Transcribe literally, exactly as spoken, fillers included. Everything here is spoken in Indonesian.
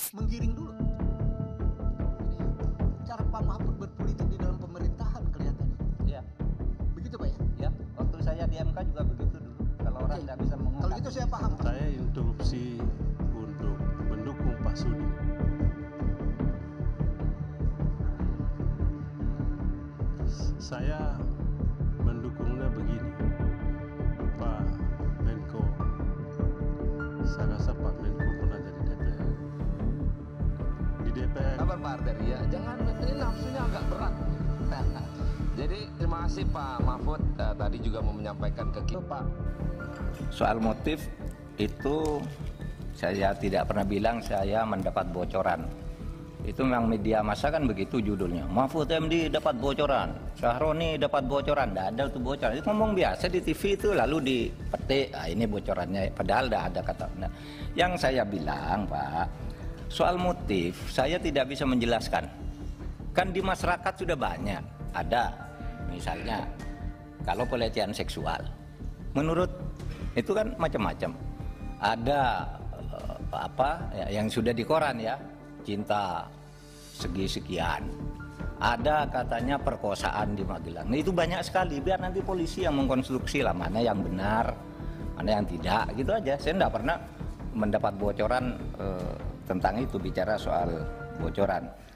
menggiring dulu. Ini cara Pak Mahfud berpolitik di dalam pemerintahan kelihatannya. Iya. Begitu Pak ya? Ya, waktu saya di M K juga begitu dulu. Kalau orang tidak bisa mengungkap. Kalau gitu saya paham. Saya interupsi untuk mendukung Pak Sudi. Saya mendukungnya begini, Pak Menko. Saya rasa Pak Menko pernah jadi D P R. Di D P R. Kabar Pak Arteri ya, jangan ini nafsunya agak berat. Jadi terima kasih Pak Mahfud uh, tadi juga mau menyampaikan ke kita Pak. Soal motif itu saya tidak pernah bilang saya mendapat bocoran. Itu memang media massa kan begitu judulnya. Mahfud M D dapat bocoran, Syahroni dapat bocoran. Tidak ada itu bocoran. Itu ngomong biasa di T V itu lalu dipetik. Ah, ini bocorannya. Padahal tidak ada kata. Nah, yang saya bilang Pak, soal motif saya tidak bisa menjelaskan. Kan di masyarakat sudah banyak. Ada misalnya kalau pelecehan seksual. Menurut itu kan macam-macam. Ada eh, apa ya, yang sudah di koran ya. Cinta segi sekian, ada katanya perkosaan di Magelang. Nah, itu banyak sekali. Biar nanti polisi yang mengkonstruksi lah mana yang benar, mana yang tidak, gitu aja. Saya tidak pernah mendapat bocoran eh, tentang itu, bicara soal bocoran.